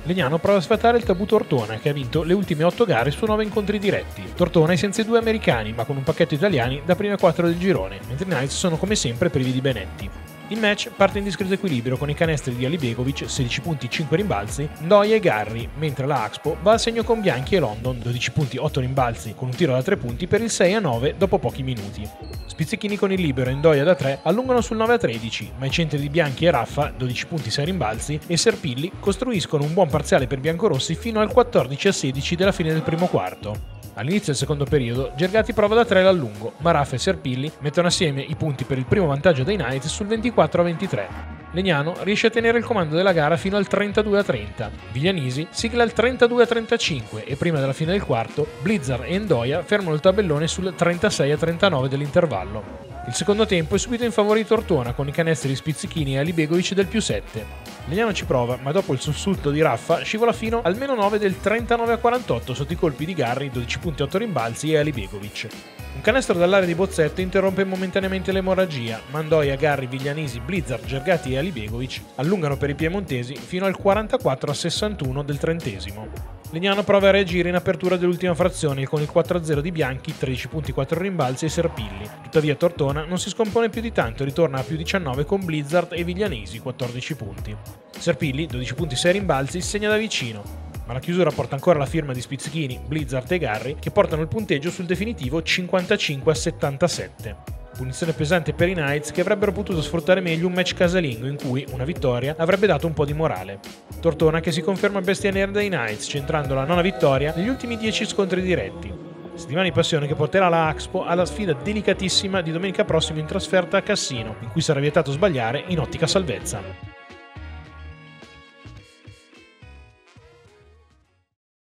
Legnano prova a sfatare il tabù Tortona, che ha vinto le ultime 8 gare su 9 incontri diretti. Tortona è senza i 2 americani, ma con un pacchetto italiani da prime 4 del girone, mentre i Knights sono come sempre privi di Benetti. Il match parte in discreto equilibrio con i canestri di Alibegovic, 16 punti 5 rimbalzi, Ndoye e Garri, mentre la Axpo va a segno con Bianchi e London, 12 punti 8 rimbalzi con un tiro da 3 punti per il 6-9 dopo pochi minuti. Spizzichini con il libero e Ndoye da 3 allungano sul 9-13, ma i centri di Bianchi e Raffa, 12 punti 6 rimbalzi, e Serpilli costruiscono un buon parziale per biancorossi fino al 14-16 della fine del primo quarto. All'inizio del secondo periodo, Gergati prova da 3 all'allungo, ma Raffa e Serpilli mettono assieme i punti per il primo vantaggio dei Knights sul 24-23. Legnano riesce a tenere il comando della gara fino al 32-30. Viglianisi sigla il 32-35 e prima della fine del quarto, Blizzard e Ndoye fermano il tabellone sul 36-39 dell'intervallo. Il secondo tempo è subito in favore di Tortona con i canestri di Spizzichini e Alibegovic del +7. Legnano ci prova, ma dopo il sussulto di Raffa scivola fino al -9 del 39-48 sotto i colpi di Garri, 12 punti 8 rimbalzi e Alibegovic. Un canestro dall'area di Bozzetto interrompe momentaneamente l'emorragia, ma Ndoye, Garri, Viglianisi, Blizzard, Gergati e Alibegovic allungano per i piemontesi fino al 44-61 del 30°. Legnano prova a reagire in apertura dell'ultima frazione con il 4-0 di Bianchi, 13 punti 4 rimbalzi e Serpilli. Tuttavia Tortona non si scompone più di tanto e ritorna a +19 con Blizzard e Viglianesi, 14 punti. Serpilli, 12 punti 6 rimbalzi, segna da vicino, ma la chiusura porta ancora la firma di Spizzichini, Blizzard e Garri, che portano il punteggio sul definitivo 55-77. Punizione pesante per i Knights, che avrebbero potuto sfruttare meglio un match casalingo in cui una vittoria avrebbe dato un po' di morale. Tortona che si conferma bestia nera dai Knights, centrando la 9ª vittoria negli ultimi 10 scontri diretti. Settimana di passione che porterà la Axpo alla sfida delicatissima di domenica prossima in trasferta a Cassino, in cui sarà vietato sbagliare in ottica salvezza.